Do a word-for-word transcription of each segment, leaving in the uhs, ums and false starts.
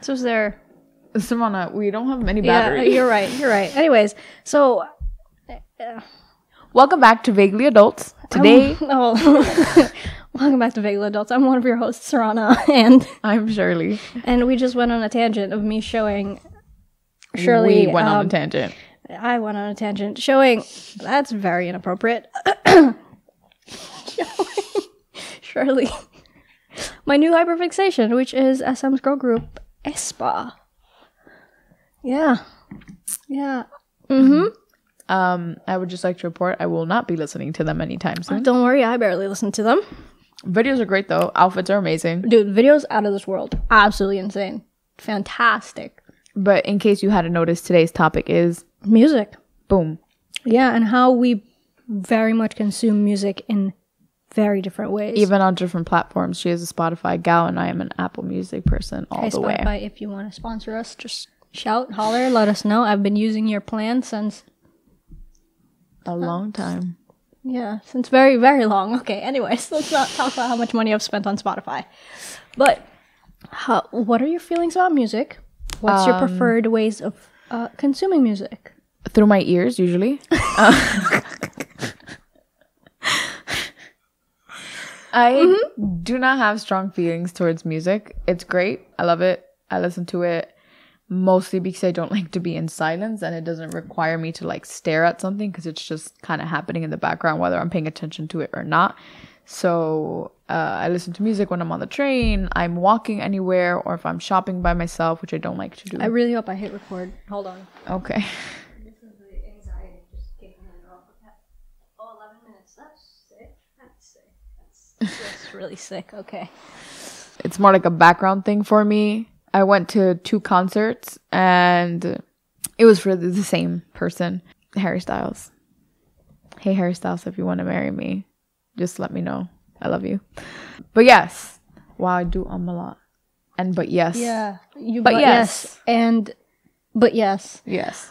So is there... Sarana, we don't have many Yeah, batteries. you're right. You're right. Anyways, so... Uh, Welcome back to Vaguely Adults. Today... oh, welcome back to Vaguely Adults. I'm one of your hosts, Sarana, and... I'm Shirley. And we just went on a tangent of me showing... Shirley... We went um, on a tangent. I went on a tangent showing... That's very inappropriate. Shirley... My new hyperfixation, which is S M's girl group, aespa. Yeah. Yeah. Mm-hmm. Um, I would just like to report I will not be listening to them anytime soon. Don't worry, I barely listen to them. Videos are great, though. Outfits are amazing. Dude, videos out of this world. Absolutely insane. Fantastic. But in case you hadn't noticed, today's topic is... Music. Boom. Yeah, and how we very much consume music in very different ways. Even on different platforms. She is a Spotify gal, and I am an Apple Music person all hey, the Spotify, way. if you want to sponsor us, just shout, holler, let us know. I've been using your plan since... A long time. Yeah, since very, very long. Okay, anyways, let's not talk about how much money I've spent on Spotify. But how, what are your feelings about music? What's your Um, preferred ways of uh, consuming music? Through my ears, usually. Uh, I mm-hmm. do not have strong feelings towards music. It's great. I love it. I listen to it mostly because I don't like to be in silence, and it doesn't require me to like stare at something because it's just kind of happening in the background whether I'm paying attention to it or not. So uh, I listen to music when I'm on the train, I'm walking anywhere, or if I'm shopping by myself, which I don't like to do. I really hope I hit record. Hold on. Okay. This is the anxiety just kicking in. Oh, eleven minutes. That's sick. That's sick. That's, that's really sick. Okay. It's more like a background thing for me. I went to two concerts, and it was for the same person, Harry Styles. Hey, Harry Styles, if you want to marry me, just let me know. I love you. But yes. Wow, I do um a lot. And but yes. Yeah. You, but, but yes. yes. And but yes. Yes.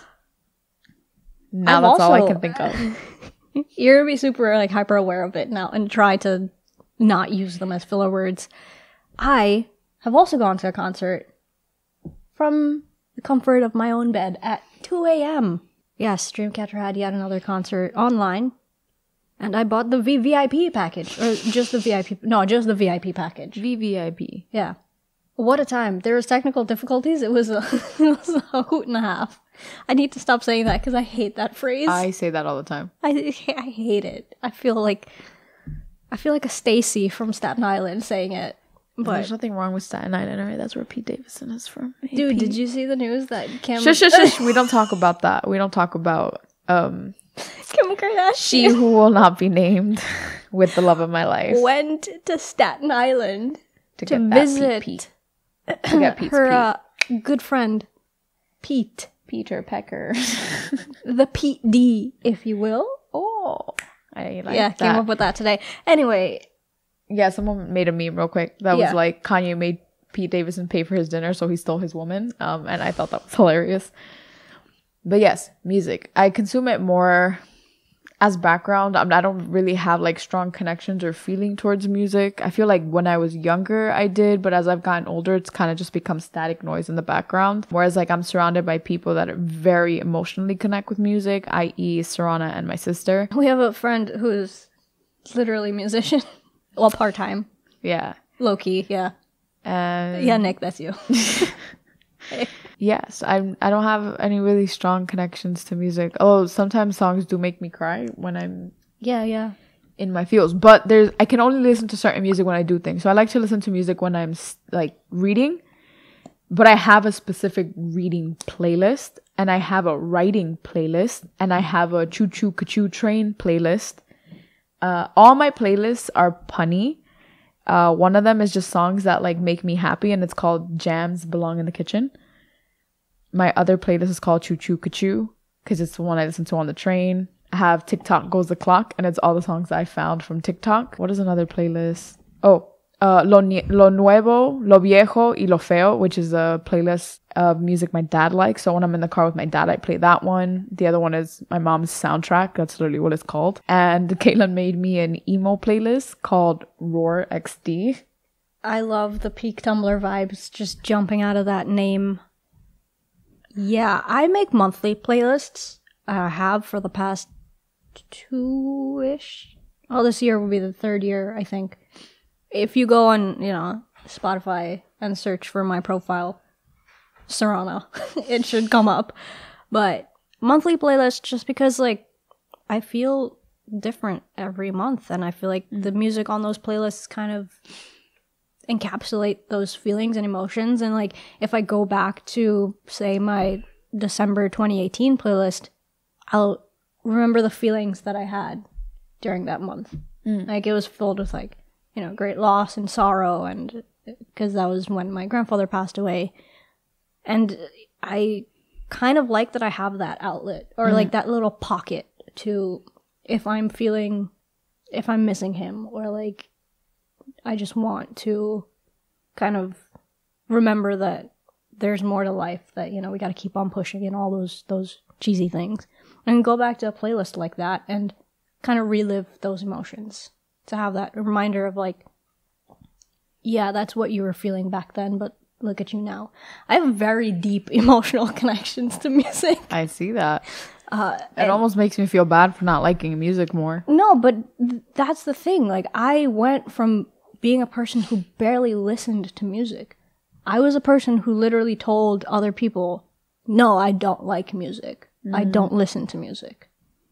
Now I've that's also, all I can think of. You're going to be super like hyper aware of it now and try to not use them as filler words. I have also gone to a concert from the comfort of my own bed at two a.m. Yes, Dreamcatcher had yet another concert online, and I bought the V V I P package, or just the V I P, no, just the V I P package. V V I P. Yeah. What a time. There was technical difficulties. It was a, it was a hoot and a half. I need to stop saying that because I hate that phrase. I say that all the time. I, I hate it. I feel like, I feel like a Stacy from Staten Island saying it. But there's nothing wrong with Staten Island, right? That's where Pete Davidson is from. Hey, dude, Pete. did you see the news that Kim... Shush, shush, shush. We don't talk about that. We don't talk about um, Kim Kardashian. She who will not be named with the love of my life. Went to Staten Island to, to get visit Pete, Pete. To get Pete's her Pete. Uh, good friend, Pete. Peter Pecker. The Pete D, if you will. Oh, I like yeah, that. came up with that today. Anyway... Yeah, someone made a meme real quick that yeah. was like Kanye made Pete Davidson pay for his dinner, so he stole his woman. Um, and I thought that was hilarious. But yes, music. I consume it more as background. I, mean, I don't really have like strong connections or feeling towards music. I feel like when I was younger, I did, but as I've gotten older, it's kind of just become static noise in the background. Whereas like I'm surrounded by people that are very emotionally connect with music, that is, Sarana and my sister. We have a friend who's literally a musician. Well, part-time. Yeah. Low-key, yeah. And yeah, Nick, that's you. Yes, I I don't have any really strong connections to music. Oh, sometimes songs do make me cry when I'm yeah, yeah. in my feels. But there's I can only listen to certain music when I do things. So I like to listen to music when I'm like reading. But I have a specific reading playlist, and I have a writing playlist, and I have a choo choo ka-choo train playlist. Uh, all my playlists are punny. Uh, one of them is just songs that like make me happy, and it's called Jams Belong in the Kitchen. My other playlist is called Choo Choo Ka-Choo because it's the one I listen to on the train. I have TikTok Goes the Clock, and it's all the songs that I found from TikTok. What is another playlist? Oh, uh, Lo, Nie- Lo Nuevo, Lo Viejo y Lo Feo, which is a playlist of music my dad likes. So when I'm in the car with my dad, I play that one. The other one is my mom's soundtrack. That's literally what it's called. And Caitlin made me an emo playlist called Roar X D. I love the peak Tumblr vibes just jumping out of that name. Yeah, I make monthly playlists. I have for the past two-ish. Oh, this year will be the third year, I think. If you go on, you know, Spotify and search for my profile, Sarana, it should come up. But monthly playlists, just because, like, I feel different every month, and I feel like mm. the music on those playlists kind of encapsulate those feelings and emotions. And, like, if I go back to, say, my December twenty eighteen playlist, I'll remember the feelings that I had during that month. Mm. Like, it was filled with, like, you know, great loss and sorrow, and because that was when my grandfather passed away. And I kind of like that I have that outlet, or mm. like that little pocket to, if I'm feeling, if I'm missing him, or like I just want to kind of remember that there's more to life, that, you know, we got to keep on pushing and all those those cheesy things, and go back to a playlist like that and kind of relive those emotions, to have that reminder of, like, yeah, that's what you were feeling back then, but look at you now. I have very deep emotional connections to music. I see that. Uh, it almost makes me feel bad for not liking music more. No, but th- that's the thing. Like, I went from being a person who barely listened to music. I was a person who literally told other people, no, I don't like music. Mm. I don't listen to music.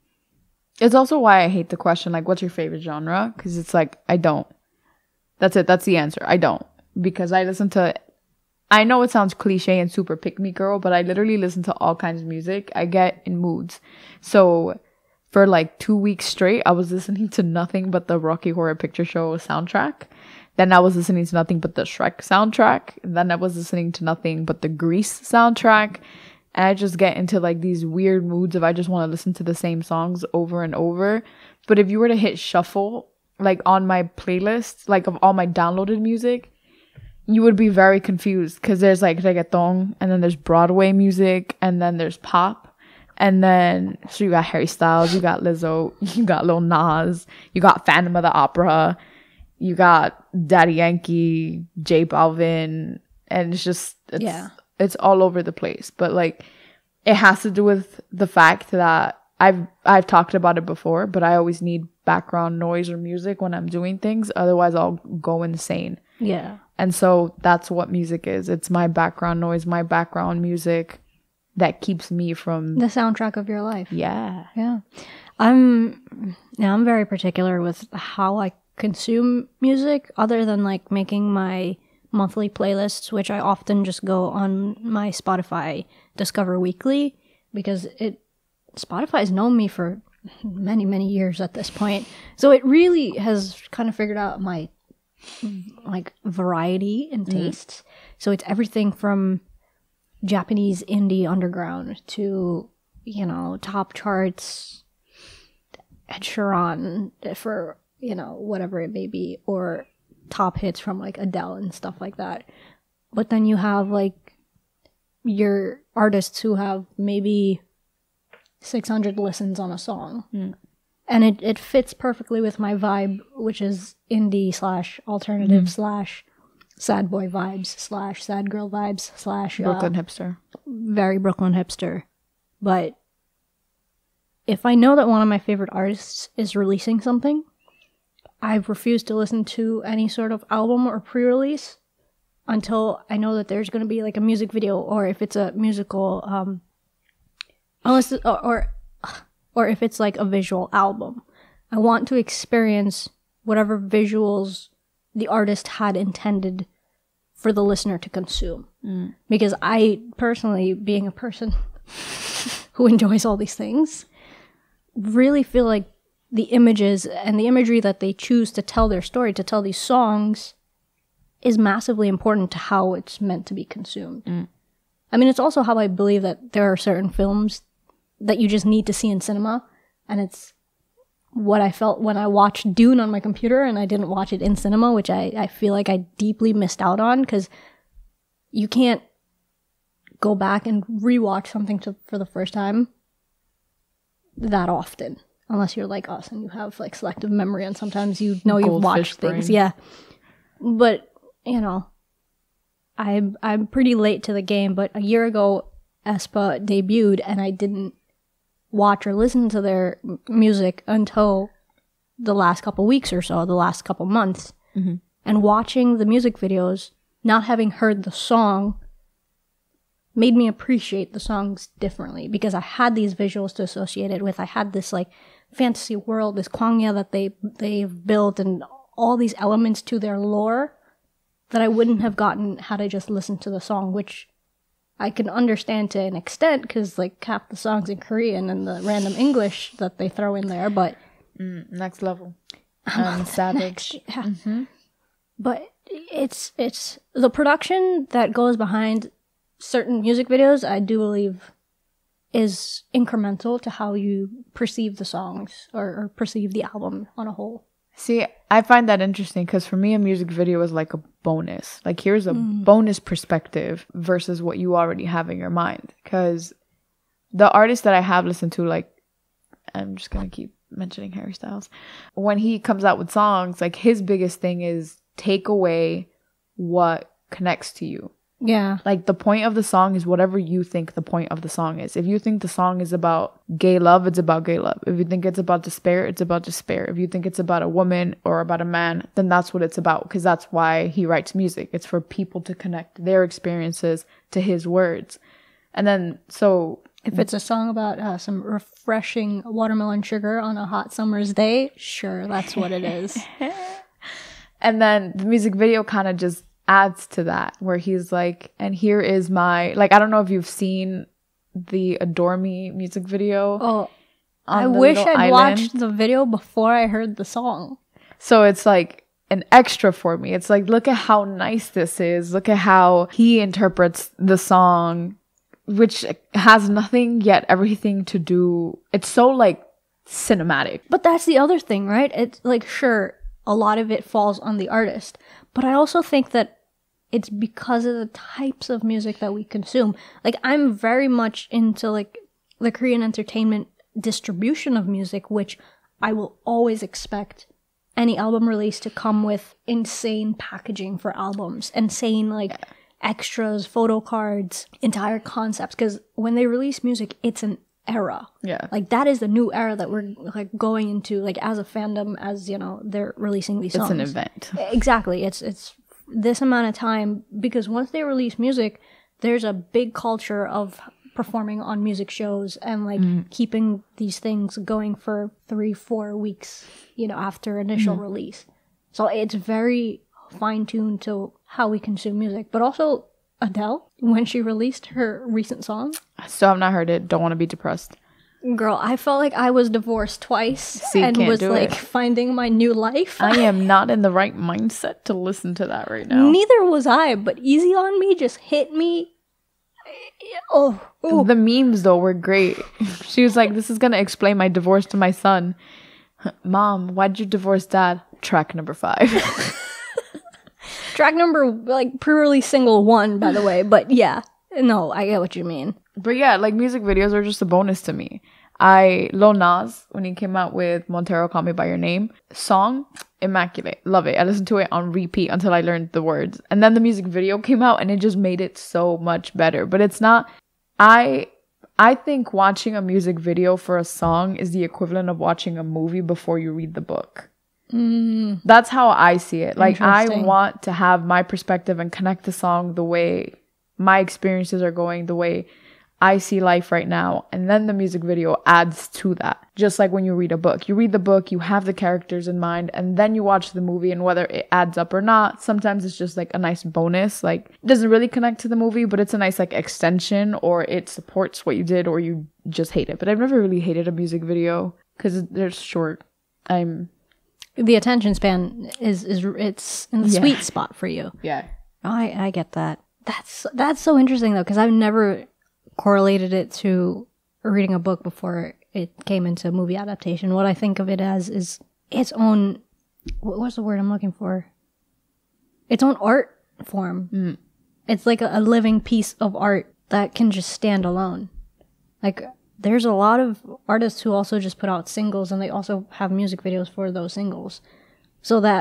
It's also why I hate the question, like, what's your favorite genre? Because it's like, I don't. That's it. That's the answer. I don't. Because I listen to... I know it sounds cliche and super pick-me girl, but I literally listen to all kinds of music. I get in moods. So for like two weeks straight, I was listening to nothing but the Rocky Horror Picture Show soundtrack. Then I was listening to nothing but the Shrek soundtrack. And then I was listening to nothing but the Grease soundtrack. And I just get into like these weird moods of I just want to listen to the same songs over and over. But if you were to hit shuffle, like on my playlist, like of all my downloaded music, you would be very confused, because there's like reggaeton, and then there's Broadway music, and then there's pop, and then so you got Harry Styles, you got Lizzo, you got Lil Nas, you got Phantom of the Opera, you got Daddy Yankee, J Balvin, and it's just it's, yeah, it's all over the place. But like, it has to do with the fact that I've I've talked about it before, but I always need background noise or music when I'm doing things, otherwise I'll go insane. Yeah. And so that's what music is. It's my background noise, my background music that keeps me from... the soundtrack of your life. Yeah. Yeah. I'm, yeah, I'm very particular with how I consume music, other than like making my monthly playlists, which I often just go on my Spotify Discover Weekly, because it Spotify has known me for many, many years at this point. So it really has kind of figured out my like variety and tastes. Mm. So it's everything from Japanese indie underground to, you know, top charts, Ed Sheeran for, you know, whatever it may be, or top hits from like Adele and stuff like that. But then you have like your artists who have maybe six hundred listens on a song. Mm. And it, it fits perfectly with my vibe, which is indie slash alternative mm. slash sad boy vibes slash sad girl vibes slash... Brooklyn uh, hipster. Very Brooklyn hipster. But if I know that one of my favorite artists is releasing something, I refuse to listen to any sort of album or pre-release until I know that there's going to be like a music video, or if it's a musical... um, unless it, or... or or if it's like a visual album. I want to experience whatever visuals the artist had intended for the listener to consume. Mm. Because I personally, being a person who enjoys all these things, really feel like the images and the imagery that they choose to tell their story, to tell these songs, is massively important to how it's meant to be consumed. Mm. I mean, it's also how I believe that there are certain films that you just need to see in cinema, and it's what I felt when I watched Dune on my computer and I didn't watch it in cinema, which I, I feel like I deeply missed out on, because you can't go back and rewatch something to, for the first time that often, unless you're like us and you have like selective memory, and sometimes you know you've watched things. Yeah. But you know, I'm I'm pretty late to the game, but a year ago, aespa debuted, and I didn't watch or listen to their m- music until the last couple weeks or so, the last couple months. Mm-hmm. And watching the music videos, not having heard the song, made me appreciate the songs differently because I had these visuals to associate it with. I had this like fantasy world, this kwangya that they they've built, and all these elements to their lore that I wouldn't have gotten had I just listened to the song, which I can understand to an extent because like half the songs in Korean and the random English that they throw in there, but mm, next level, um, savage. Next, yeah. Mm-hmm. But it's it's the production that goes behind certain music videos, I do believe, is incremental to how you perceive the songs or, or perceive the album on a whole. See, I find that interesting because for me, a music video is like a bonus. Like, here's a Mm. bonus perspective versus what you already have in your mind. Because the artist that I have listened to, like, I'm just going to keep mentioning Harry Styles. When he comes out with songs, like, his biggest thing is take away what connects to you. Yeah. Like, the point of the song is whatever you think the point of the song is. If you think the song is about gay love, it's about gay love. If you think it's about despair, it's about despair. If you think it's about a woman or about a man, then that's what it's about. Because that's why he writes music. It's for people to connect their experiences to his words. And then, so... If it's a song about uh, some refreshing watermelon sugar on a hot summer's day, sure, that's what it is. And then the music video kind of just adds to that, where he's like, and here is my, like, I don't know if you've seen the Adore Me music video. Oh, I on the wish little I'd island. watched the video before I heard the song. So it's like an extra for me. It's like, look at how nice this is. Look at how he interprets the song, which has nothing yet everything to do. It's so like cinematic. But that's the other thing, right? It's like, sure, a lot of it falls on the artist. But I also think that it's because of the types of music that we consume. Like, I'm very much into, like, the Korean entertainment distribution of music, which I will always expect any album release to come with insane packaging for albums. Insane, like, extras, photo cards, entire concepts. Because when they release music, it's an era. Yeah. Like, that is the new era that we're, like, going into, like, as a fandom, as, you know, they're releasing these songs. It's an event. Exactly. It's it's this amount of time, because once they release music, there's a big culture of performing on music shows and like mm. keeping these things going for three, four weeks, you know, after initial mm. release. So it's very fine-tuned to how we consume music. But also Adele, when she released her recent song. Still have not heard it. Don't want to be depressed. Girl, I felt like I was divorced twice. See, and can't was do like it. finding my new life. I am not in the right mindset to listen to that right now. Neither was I, but Easy on Me just hit me. Oh, ooh. The memes though were great. She was like, this is gonna explain my divorce to my son. Mom, why'd you divorce dad? Track number five. Track number, like, pre-release single one, by the way. But yeah, no, I get what you mean. But yeah, like, music videos are just a bonus to me. I, Lil Nas, when he came out with Montero, Call Me By Your Name, song, immaculate. Love it. I listened to it on repeat until I learned the words. And then the music video came out and it just made it so much better. But it's not, I, I think watching a music video for a song is the equivalent of watching a movie before you read the book. Mm. That's how I see it. Like, I want to have my perspective and connect the song the way my experiences are going, the way I see life right now. And then the music video adds to that. Just like when you read a book. You read the book, you have the characters in mind, and then you watch the movie, and whether it adds up or not, sometimes it's just like a nice bonus. Like, it doesn't really connect to the movie, but it's a nice like extension, or it supports what you did, or you just hate it. But I've never really hated a music video because they're short. I'm... The attention span is, is it's in the Yeah. sweet spot for you. Yeah. Oh, I, I get that. That's, that's so interesting, though, because I've never correlated it to reading a book before it came into movie adaptation. What I think of it as is its own, what's the word I'm looking for? Its own art form. Mm. It's like a, a living piece of art that can just stand alone. Like, there's a lot of artists who also just put out singles, and they also have music videos for those singles. So that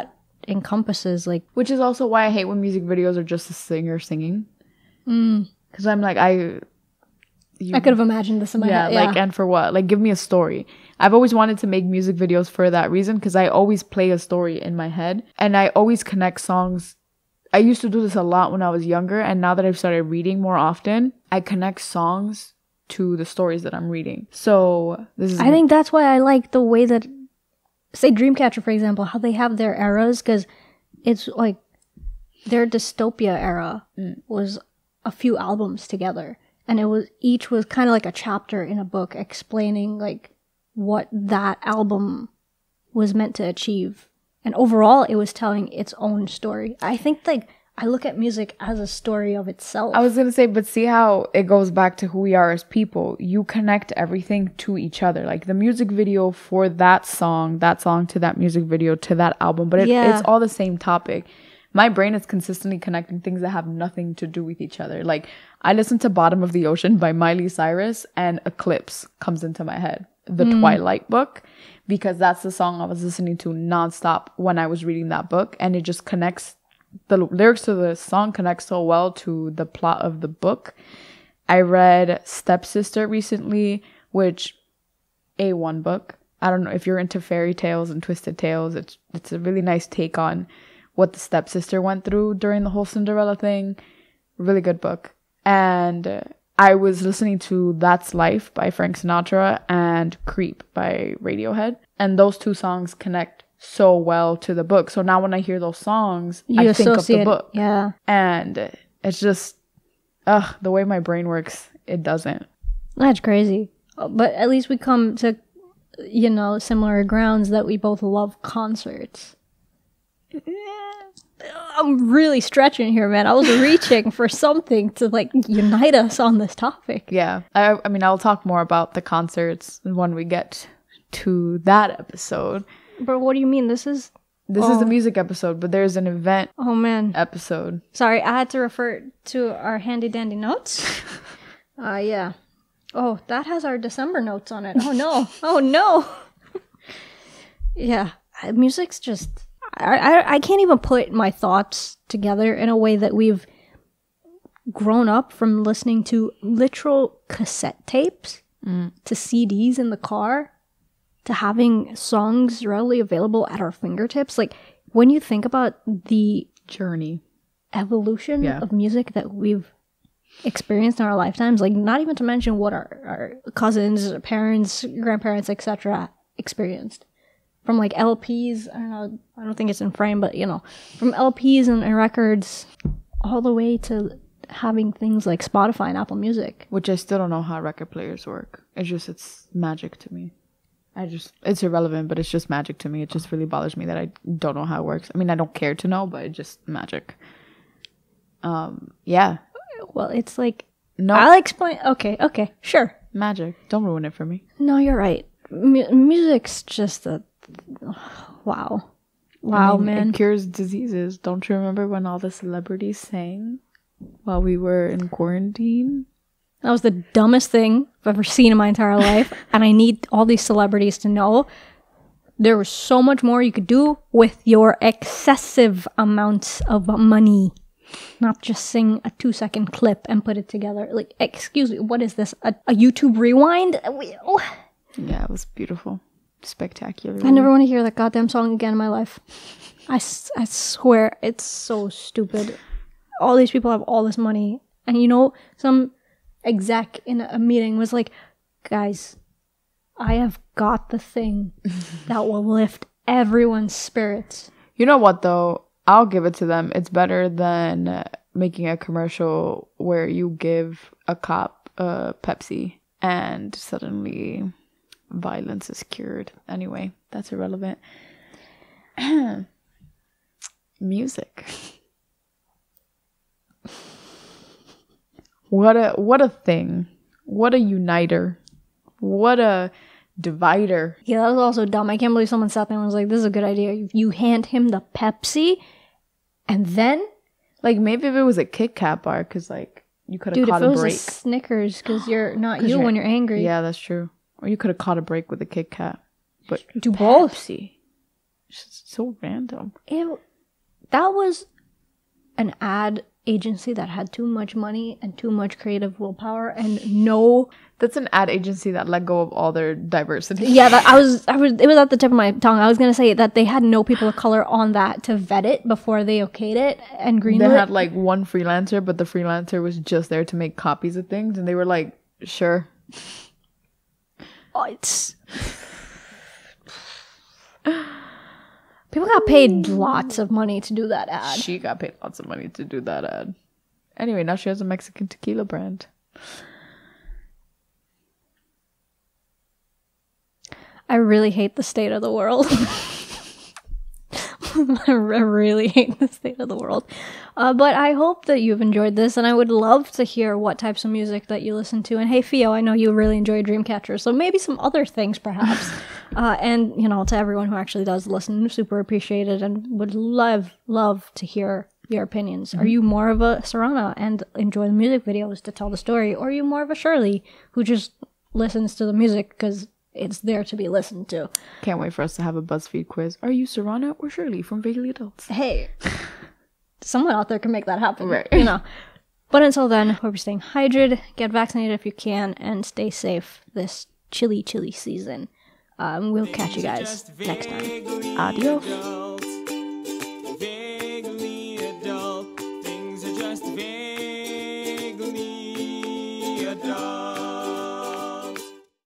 encompasses. Like, which is also why I hate when music videos are just a singer singing. mm, Because I'm like, I... You, I could have imagined this in my yeah, head. like, and for what? Like, give me a story. I've always wanted to make music videos for that reason, because I always play a story in my head, and I always connect songs. I used to do this a lot when I was younger, and now that I've started reading more often, I connect songs to the stories that I'm reading. So this is... I think that's why I like the way that, say, Dreamcatcher, for example, how they have their eras, because it's like their dystopia era Mm. was a few albums together. And it was each was kind of like a chapter in a book explaining like what that album was meant to achieve. And overall, it was telling its own story. I think like I look at music as a story of itself. I was going to say, but see how it goes back to who we are as people. You connect everything to each other. Like the music video for that song, that song to that music video to that album. But it, Yeah. it's all the same topic. My brain is consistently connecting things that have nothing to do with each other. Like, I listen to Bottom of the Ocean by Miley Cyrus and Eclipse comes into my head. The Mm. Twilight book. Because that's the song I was listening to nonstop when I was reading that book. And it just connects, the lyrics to the song connect so well to the plot of the book. I read Stepsister recently, which, A one book. I don't know if you're into fairy tales and twisted tales. It's it's a really nice take on what the stepsister went through during the whole Cinderella thing. Really good book. And uh, I was listening to That's Life by Frank Sinatra and Creep by Radiohead. And those two songs connect so well to the book. So now when I hear those songs, You I think of the associate- book. Yeah. And it's just, ugh, the way my brain works, it doesn't. That's crazy. But at least we come to, you know, similar grounds that we both love concerts. I'm really stretching here, man. I was reaching for something to like unite us on this topic. Yeah. I, I mean, I'll talk more about the concerts when we get to that episode. But what do you mean? This is... This Oh. is the music episode, but there's an event Oh, man. episode. Sorry, I had to refer to our handy dandy notes. Uh, yeah. Oh, that has our December notes on it. Oh, no. Oh, no. Yeah. uh, Music's just... I, I, I can't even put my thoughts together in a way that we've grown up from listening to literal cassette tapes Mm. to C Ds in the car to having songs readily available at our fingertips. Like, when you think about the Journey. evolution Yeah. of music that we've experienced in our lifetimes, like not even to mention what our, our cousins, parents, grandparents, et cetera experienced. From like L Ps, I don't know, I don't think it's in frame, but you know, from L Ps and, and records all the way to having things like Spotify and Apple Music. Which I still don't know how record players work. It's just, it's magic to me. I just, it's irrelevant, but it's just magic to me. It just really bothers me that I don't know how it works. I mean, I don't care to know, but it's just magic. Um, yeah. Well, it's like, No, I'll explain. Okay, okay, sure. magic. Don't ruin it for me. No, you're right. Mu- music's just a, wow. Wow, I mean, man. It cures diseases. Don't you remember when all the celebrities sang while we were in quarantine? That was the dumbest thing I've ever seen in my entire life. And I need all these celebrities to know there was so much more you could do with your excessive amounts of money. Not just sing a two second clip and put it together. Like, excuse me, what is this? A, a YouTube rewind? We- oh. Yeah, it was beautiful. Spectacular. I never want to hear that goddamn song again in my life. I, s- I swear, it's so stupid. All these people have all this money. And you know, some exec in a meeting was like, guys, I have got the thing that will lift everyone's spirits. You know what, though? I'll give it to them. It's better than uh, making a commercial where you give a cop a Pepsi and suddenly violence is cured. Anyway, that's irrelevant. Music. What a what a thing. What a uniter. What a divider. Yeah, that was also dumb. I can't believe someone sat there and was like, this is a good idea. You- You hand him the Pepsi, and then, Like, maybe if it was a Kit Kat bar, because, like, you could have dude, if caught it a was a break. Snickers, because you're not 'Cause you you're- when you're angry. Yeah, that's true. Or you could have caught a break with a Kit Kat. But Do both. Pepsi. It's just so random. Ew. that was an ad agency that had too much money and too much creative willpower and no. That's an ad agency that let go of all their diversity. Yeah, that, I was, I was. It was at the tip of my tongue. I was gonna say that they had no people of color on that to vet it before they okayed it and greenlit. They had like one freelancer, but the freelancer was just there to make copies of things, and they were like, "Sure." Oh, it's people got paid lots of money to do that ad. She got paid lots of money to do that ad. Anyway, now she has a Mexican tequila brand. I really hate the state of the world. I really hate the state of the world. Uh, but I hope that you've enjoyed this, and I would love to hear what types of music that you listen to. And hey, Theo, I know you really enjoy Dreamcatcher, so maybe some other things, perhaps. uh, and, you know, to everyone who actually does listen, super appreciate it, and would love, love to hear your opinions. Mm-hmm. Are you more of a Sarana and enjoy the music videos to tell the story, or are you more of a Shirley who just listens to the music because it's there to be listened to? Can't wait for us to have a BuzzFeed quiz. Are you Sarana or Shirley from Vaguely Adults? Hey, someone out there can make that happen, right? You know. But until then, hope you're staying hydrated, get vaccinated if you can, and stay safe this chilly, chilly season. Um, we'll catch you guys next time. Adios.